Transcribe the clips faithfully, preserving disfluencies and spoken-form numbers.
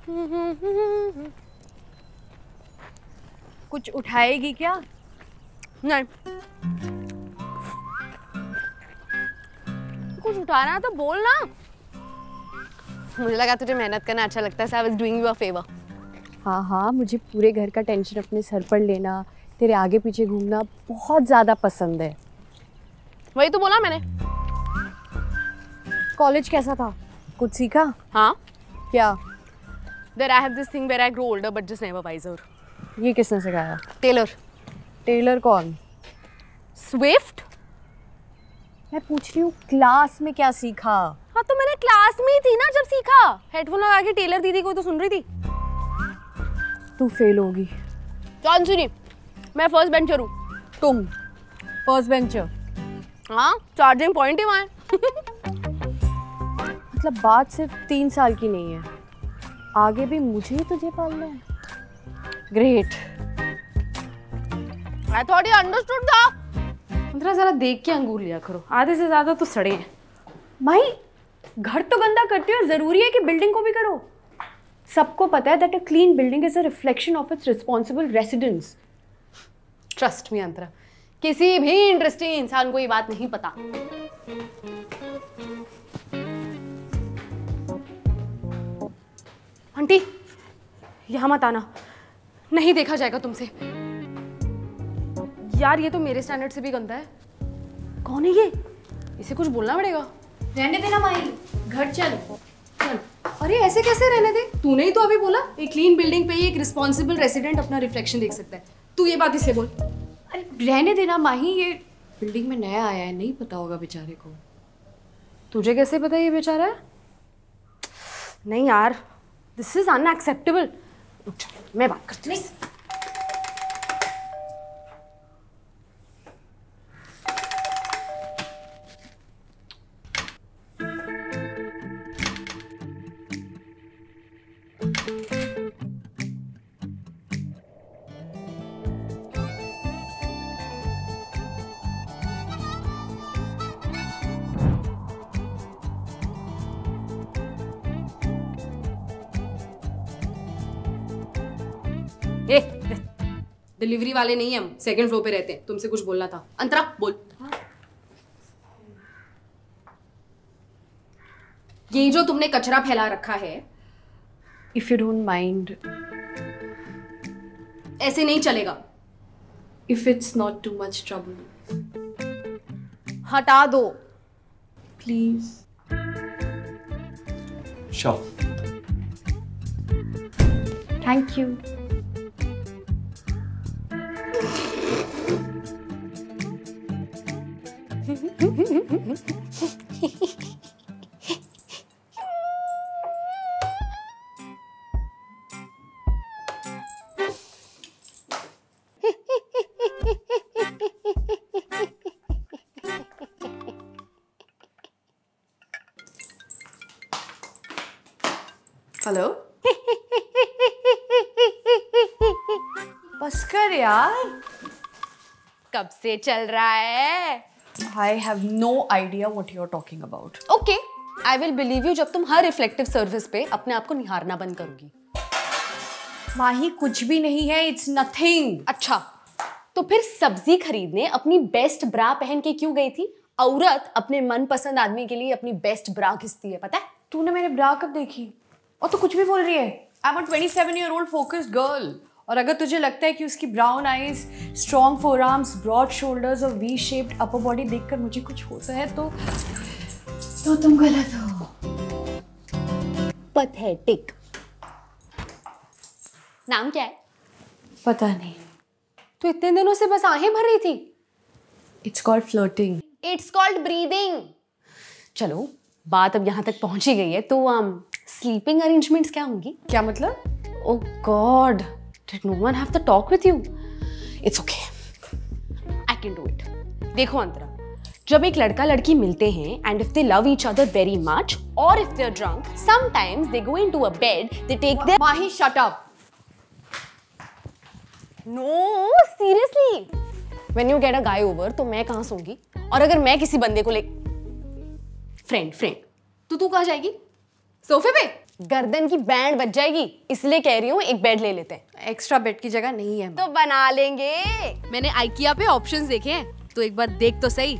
कुछ उठाएगी क्या? नहीं। कुछ उठाना तो बोल ना। मुझे लगा तुझे मेहनत करना अच्छा लगता है, so I was doing you a favor. हाँ हाँ, मुझे पूरे घर का टेंशन अपने सर पर लेना, तेरे आगे पीछे घूमना बहुत ज़्यादा पसंद है। वही तो बोला मैंने। कॉलेज कैसा था? कुछ सीखा? हाँ। क्या? There I have this thing where I grow older but just never wiser. ये किसने सिखाया? टेलर। टेलर कौन? स्विफ्ट। मैं पूछ रही हूँ क्लास में क्या सीखा? हाँ तो मैंने क्लास में ही थी ना जब सीखा। हेडफोन लगा के टेलर दीदी को तो सुन रही थी। तू फेल होगी। चांस ही नहीं, मैं फर्स्ट बेंचर हूँ। तुम फर्स्ट बेंचर? हाँ, चार्जिंग पॉइंट ही वहाँ है। मतलब बात सिर्फ तीन साल की नहीं है, आगे भी मुझे ही तुझे पालना है। Great. I thought you understood था। अंतरा जरा देख के अंगूर लिया करो, आधे से ज्यादा तो सड़े हैं। माही, घर तो गंदा करते हो, जरूरी है कि बिल्डिंग को भी करो? सबको पता है that a clean building is a reflection of its responsible residents. Trust me अंतरा, किसी भी इंटरेस्टिंग इंसान को ये बात नहीं पता। आंटी, यहाँ मत आना, नहीं देखा जाएगा तुमसे। यार ये तो मेरे स्टैंडर्ड से भी गंदा है। कौन है ये? इसे कुछ बोलना पड़ेगा। रहने देना माही, घर चल। चल। अरे ऐसे कैसे रहने दे? तूने ही तो अभी बोला एक क्लीन बिल्डिंग पे ही एक रिस्पॉन्सिबल रेसिडेंट अपना रिफ्लेक्शन देख सकता है। तू ये बात इससे बोल। अरे रहने देना माही, ये बिल्डिंग में नया आया है, नहीं पता होगा बेचारे को। तुझे कैसे पता ये बेचारा है? नहीं यार, दिस इज अनएक्सेप्टेबल। मैं बात करती हूँ। ए, डिलीवरी वाले नहीं हम, सेकंड फ्लोर पे रहते हैं। तुमसे कुछ बोलना था। अंतरा बोल। ये जो तुमने कचरा फैला रखा है, इफ यू डोंट माइंड, ऐसे नहीं चलेगा। If it's not too much trouble, हटा दो please. Sure. Thank you. Hello. बस कर यार, कब से चल रहा है? I have no idea what you're talking about. Okay, I will believe you जब तुम हर रिफ्लेक्टिव सर्विस पे अपने आप को निहारना बंद करोगी। माही कुछ भी नहीं है, it's nothing. अच्छा, तो फिर सब्जी खरीदने अपनी बेस्ट ब्रा पहन के क्यों गई थी? औरत अपने मनपसंद आदमी के लिए अपनी बेस्ट ब्रा घिसती है, पता है? तूने मेरे ब्रा कब देखी? और तू कुछ भी बोल रही है। I'm a twenty-seven year old focused girl. और अगर तुझे लगता है कि उसकी brown eyes, strong forearms, broad shoulders और वी शेप्ड अपर बॉडी देखकर मुझे कुछ होता है तो तो तुम गलत हो। पैथेटिक। नाम क्या है? पता नहीं। तो इतने दिनों से बस आहें भर रही थी। It's called flirting. It's called breathing. चलो बात अब यहाँ तक पहुंची गई है तो um, स्लीपिंग अरेंजमेंट्स क्या होंगी? क्या मतलब? Oh God, did no one have to talk with you? It's okay, I can do it. देखो अंतरा, जब एक लड़का लड़की मिलते हैं and if they love each other very much or if they're drunk, sometimes they go into a bed, they take their... Mahi, shut up. No, seriously. When you get a guy over, तो मैं कहाँ सोऊंगी? और अगर मैं किसी बंदे को ले... फ्रेंड फ्रेंड तो तू कहाँ जाएगी? सोफे पे? गर्दन की बैंड बच जाएगी, इसलिए कह रही हूँ एक बेड ले लेते हैं। एक्स्ट्रा बेड की जगह नहीं है। तो बना लेंगे। मैंने आइकिया पे ऑप्शंस देखे हैं, तो एक बार देख तो सही।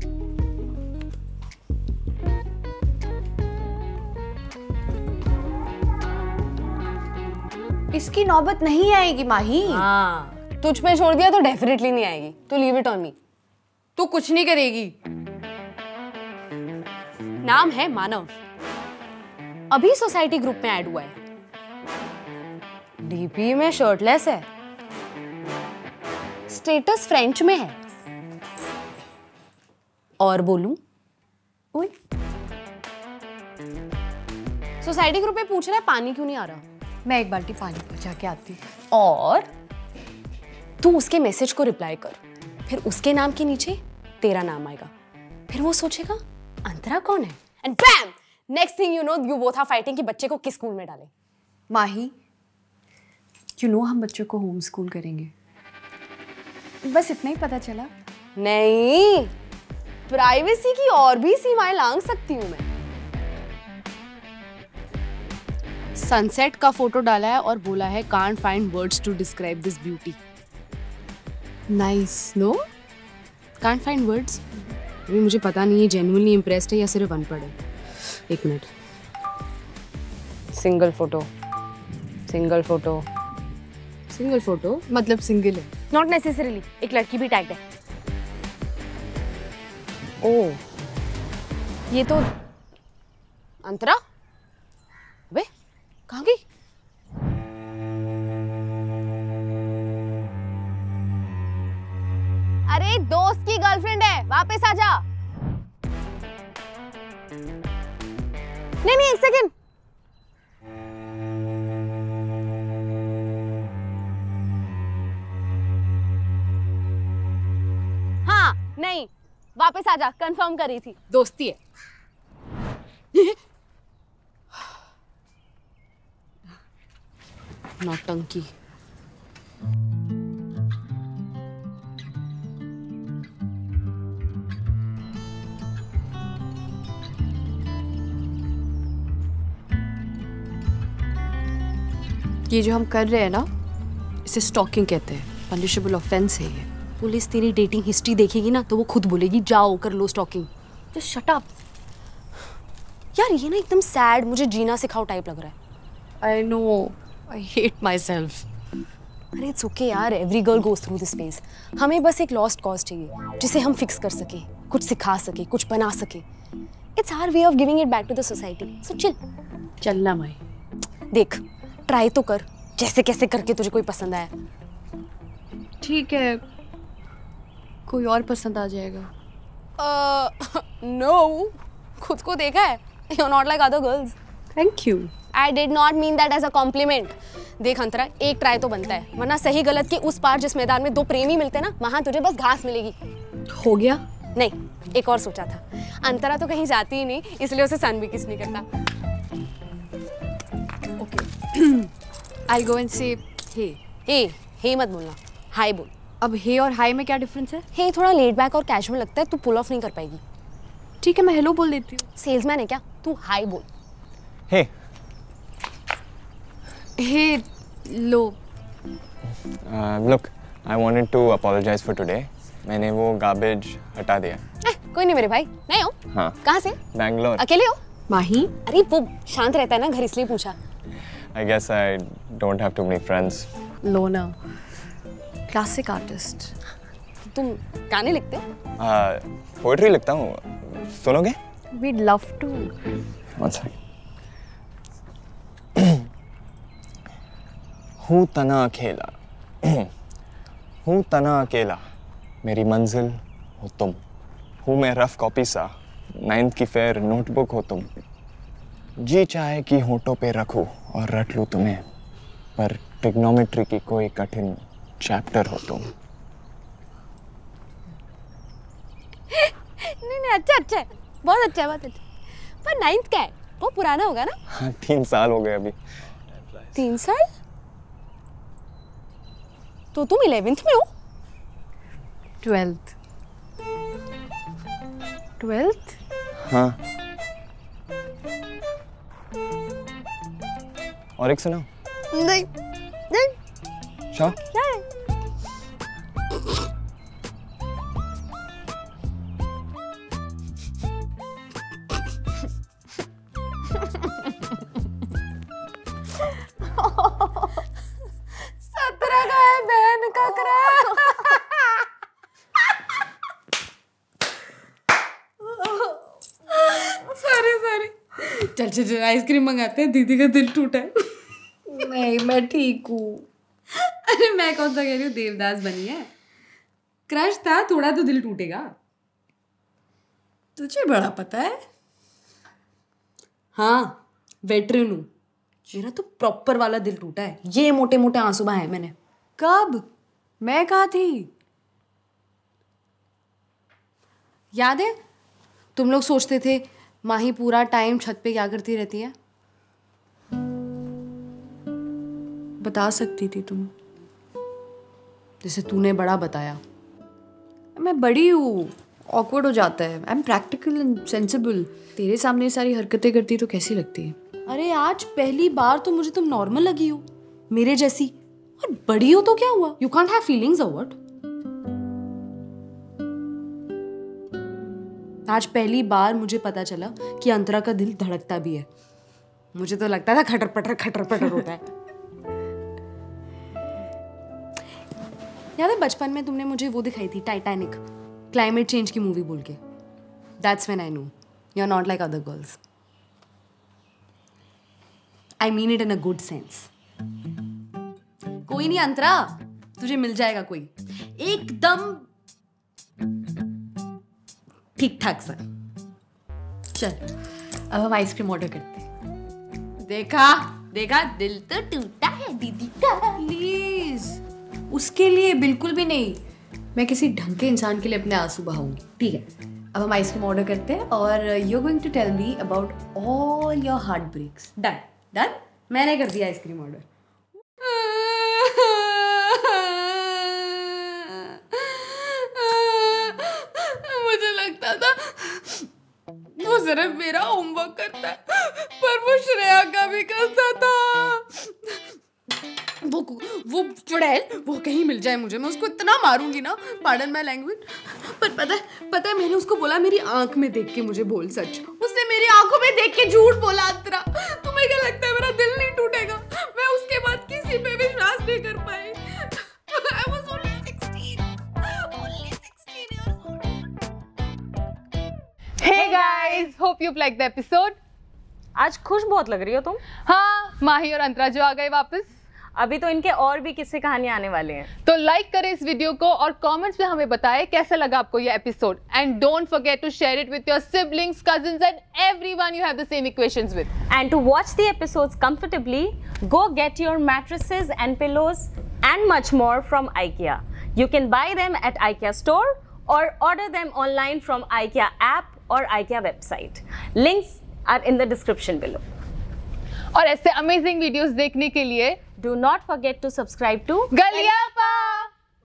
इसकी नौबत नहीं आएगी माही। हाँ, तुझ पे छोड़ दिया तो डेफिनेटली नहीं आएगी। तू लीव इट ऑन मी। तू कुछ नहीं करेगी। नाम है मानव, अभी सोसाइटी ग्रुप में ऐड हुआ है। डीपी में शर्टलेस है, स्टेटस फ्रेंच में है। और बोलूं, ओए सोसाइटी ग्रुप में पूछ रहा है पानी क्यों नहीं आ रहा। मैं एक बाल्टी पानी पहुंचा के आती। और तू उसके मैसेज को रिप्लाई कर, फिर उसके नाम के नीचे तेरा नाम आएगा, फिर वो सोचेगा अंतरा कौन है, and bam, next thing you know you both are fighting कि बच्चे को किस स्कूल में डालें। माही, यू नो हम बच्चों को होम स्कूल करेंगे, बस इतना ही पता चला। नहीं, प्राइवेसी की और भी सीमाएं लांघ सकती हूं मैं। सनसेट का फोटो डाला है और बोला है can't find words to describe this beauty. Nice no? Can't find words? अभी मुझे पता नहीं है जेन्युइनली इम्प्रेस्ड है या सिर्फ अनपढ़ है। एक minute. Single photo, single photo, single photo मतलब सिंगल है? नॉट नेसेसरीली, एक लड़की भी टैग्ड है। ओह, ये तो अंतरा। अबे कहाँ गई? अरे दोस्त की गर्लफ्रेंड है, वापस आ जा। नहीं नहीं, एक सेकेंड। हाँ नहीं, वापस आ जा, कंफर्म करी थी। दोस्ती है। नौटंकी। ये जो हम कर रहे हैं ना, इसे स्टॉकिंग कहते हैं, पनिशेबल ऑफेंस है ये। पुलिस तेरी डेटिंग हिस्ट्री देखेगी ना तो वो खुद बोलेगी जाओ कर लो स्टॉकिंग। Just shut up. यार ये ना एकदम सैड, मुझे जीना सिखाओ टाइप लग रहा है। I know, I hate myself. अरे इट्स ओके यार, every girl goes through this phase. हमें बस एक लॉस्ट कॉज चाहिए जिसे हम फिक्स कर सके, कुछ सिखा सके, कुछ बना सके। It's our way of giving it back to the society. So chill. चलना माई। देख, ट्राई तो कर, जैसे कैसे करके तुझे कोई पसंद आया। ठीक है, कोई और पसंद आ जाएगा। No uh, no. खुद को देखा है, you're not like other girls. Thank you. I did not mean that as a compliment. देख अंतरा, एक ट्राई तो बनता है, वरना सही गलत के उस पार जिस मैदान में दो प्रेमी मिलते हैं ना, वहां तुझे बस घास मिलेगी। हो गया? नहीं, एक और सोचा था। अंतरा तो कहीं जाती ही नहीं, इसलिए उसे सन भी किस नहीं करता। I'll go and say hey. हे, हे मत बोलना, हाय बोल। अब हे और हाय में क्या डिफरेंस है? हे थोड़ा लेट बैक और कैजुअल लगता है, तू पुल ऑफ नहीं कर पाएगी। ठीक है, मैं हेलो बोल देती हूँ। सेल्समैन है क्या तू? हाय बोल। Hey. Hey low. Uh, look, I wanted to apologize for today. मैंने वो गार्बेज हटा दिया। eh, कोई नहीं मेरे भाई, नहीं हो? हाँ। कहाँ से? बैंगलोर। अकेले हो? माही? अरे वो शांत रहता है ना घर, इसलिए पूछा। I guess I don't have too many friends. लोना, क्लासिक आर्टिस्ट। तुम गाने लिखते हो? Uh, poetry लिखता हूँ, सुनोगे? We'd love to. One second. हूँ तना अकेला, हूँ तना अकेला, मेरी मंजिल हो तुम, हूँ मैं रफ कॉपी सा, नाइन्थ की फेयर नोटबुक हो तुम, जी चाहे कि होठों पे रखूं और रट लूं तुम्हें, पर ट्रिग्नोमेट्री की कोई कठिन चैप्टर हो तुम। नहीं नहीं, अच्छा अच्छा है, बहुत अच्छा है, बहुत अच्छा। पर नाइन्थ का है, वो पुराना होगा ना? हाँ, तीन साल हो गए अभी। तीन साल? तो तुम इलेवेंथ में हो? ट्वेल्थ। ट्वेल्थ? हाँ। और एक सुना? नहीं नहीं शाह? क्या है? सत्रह का है बहन का करा। Sorry sorry. चल चल चल आइसक्रीम मंगाते हैं, दीदी का दिल टूटा है। नहीं मैं ठीक हूँ। अरे मैं कौन सा कह रही हूँ, देवदास बनी है। क्रश था, थोड़ा तो दिल टूटेगा। तुझे बड़ा पता है। हाँ वेटरन हूँ, मेरा तो प्रॉपर वाला दिल टूटा है। ये मोटे मोटे आंसू बहाए मैंने। कब? मैं कहाँ थी? याद है तुम लोग सोचते थे माही पूरा टाइम छत पे क्या करती रहती है? बता सकती थी तुम, जैसे तूने बड़ा बताया। मैं बड़ी हूँ, ऑकवर्ड हो जाता है। I am practical and sensible. तेरे सामने सारी हरकतें करती तो कैसी लगती है? अरे आज पहली बार तो मुझे तुम नॉर्मल लगी हो, मेरे जैसी। और बड़ी हो तो क्या हुआ? यू कांट हैव फीलिंग्स और व्हाट? आज पहली बार मुझे पता चला कि अंतरा का दिल धड़कता भी है। मुझे तो लगता था खटर पटर खटर पटर होता है। याद है बचपन में तुमने मुझे वो दिखाई थी, टाइटैनिक, क्लाइमेट चेंज की मूवी बोल के। That's when I know you are not like other girls. I mean it in a good sense. कोई नहीं अंतरा, तुझे मिल जाएगा कोई एकदम ठीक ठाक सा। चल अब हम आइसक्रीम ऑर्डर करते हैं। देखा देखा, दिल तो टूटा है दीदी का। प्लीज, उसके लिए बिल्कुल भी नहीं। मैं किसी ढंग के इंसान के लिए अपने आंसू बहाऊंगी। ठीक है, अब हम आइसक्रीम ऑर्डर करते हैं और you are going to tell me about all your heartbreaks. Done done, मैंने कर दिया आइसक्रीम ऑर्डर। मुझे लगता था वो सिर्फ मेरा होमवर्क करता है, पर वो श्रेया का भी करता था। वो वो चुड़ैल, वो कहीं मिल जाए मुझे, मैं उसको इतना मारूंगी ना, पार्डन माय लैंग्वेज। पर पता है पता है मैंने उसको बोला मेरी आंख में देख के मुझे बोल सच। उसने मेरी आंखों में देख के झूठ बोला। अंतरा, तुम्हें क्या लगता है मेरा दिल नहीं टूटेगा? मैं उसके बाद किसी पे विश्वास नहीं कर पाई। I was only sixteen. Only sixteen years old. Hey guys, hope you've liked the episode. आज खुश बहुत लग रही हो तुम। हाँ, माही और अंतरा जो आ गए वापस। अभी तो इनके और भी किस्से कहानियां आने वाले हैं। तो लाइक करें इस वीडियो को और कमेंट्स में हमें बताएं कैसा लगा आपको ये episode. And don't forget to share it with your siblings, cousins and everyone you have the same equations with. And to watch the episodes comfortably, go get your mattresses and pillows and much more from IKEA. You can buy them at IKEA store or order them online from IKEA app or IKEA website. Links are in the description below. और ऐसे amazing videos देखने के लिए Do not forget to subscribe to गलियापा।